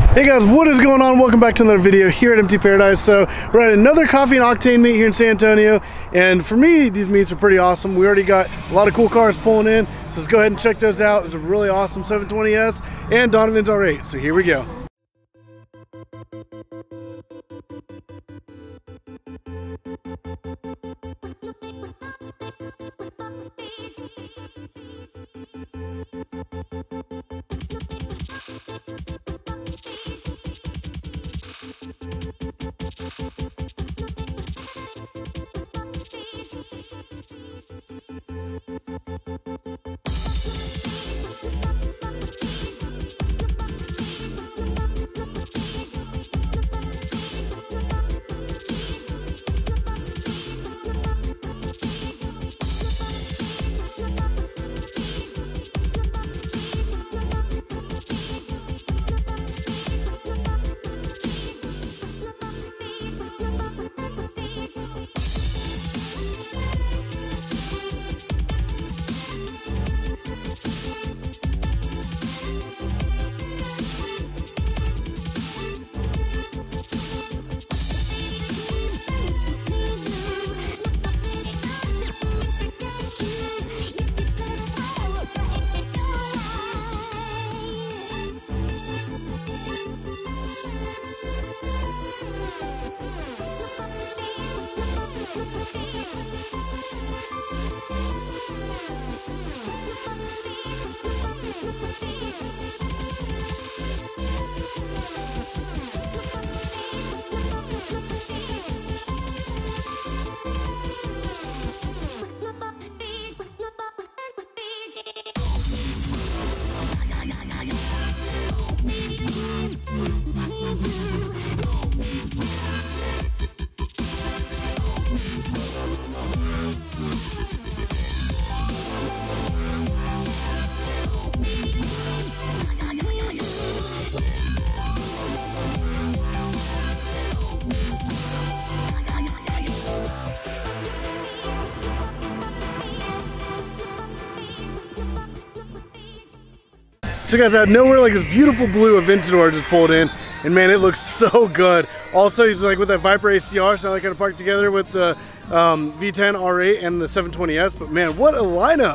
Hey guys, what is going on? Welcome back to another video here at Empty Paradise. So we're at another coffee and octane meet here in San Antonio, and for me these meets are pretty awesome. We already got a lot of cool cars pulling in, so let's go ahead and check those out. There's a really awesome 720S and Donovan's R8, so here we go. So guys, out of nowhere, like this beautiful blue Aventador just pulled in, and man, it looks so good. Also, he's like with that Viper ACR, so they kind of parked together with the V10 R8 and the 720S, but man, what a lineup.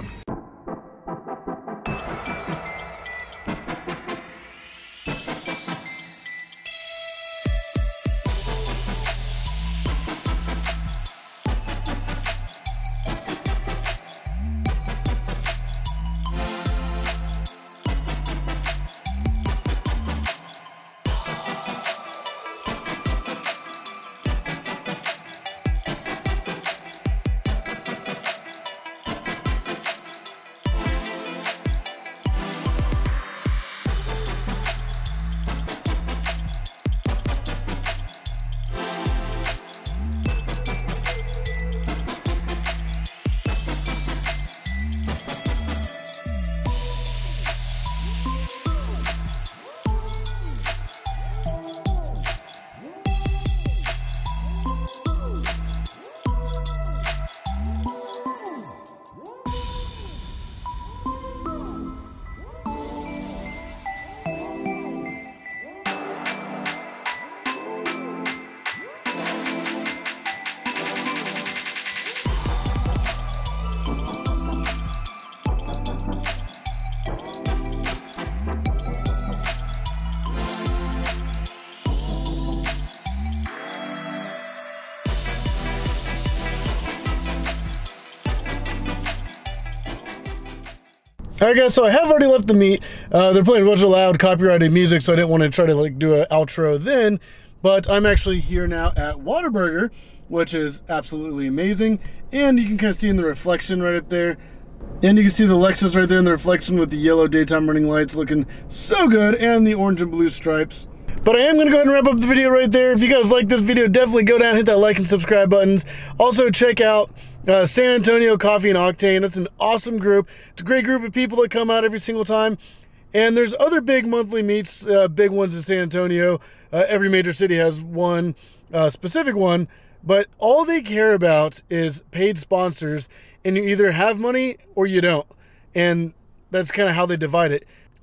Alright guys, so I have already left the meet. They're playing a bunch of loud copyrighted music, so I didn't want to try to like do an outro then, but I'm actually here now at Whataburger, which is absolutely amazing, and you can kind of see in the reflection right up there, and you can see the Lexus right there in the reflection with the yellow daytime running lights looking so good, and the orange and blue stripes. But I am going to go ahead and wrap up the video right there. If you guys like this video, definitely go down and hit that like and subscribe buttons. Also check out San Antonio Coffee and Octane. It's an awesome group. It's a great group of people that come out every single time. And there's other big monthly meets, big ones in San Antonio. Every major city has one specific one, but all they care about is paid sponsors, and you either have money or you don't. And that's kind of how they divide it.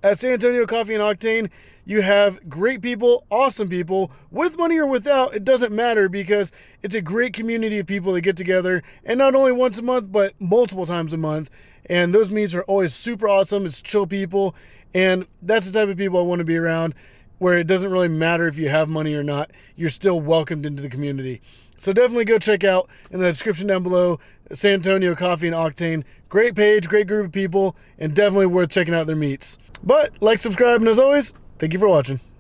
At San Antonio Coffee and Octane, you have great people, awesome people, with money or without, it doesn't matter, because it's a great community of people that get together, and not only once a month, but multiple times a month. And those meets are always super awesome. It's chill people, and that's the type of people I want to be around, where it doesn't really matter if you have money or not. You're still welcomed into the community. So definitely go check out in the description down below, San Antonio Coffee and Octane. Great page, great group of people, and definitely worth checking out their meets. But like, subscribe, and as always, thank you for watching.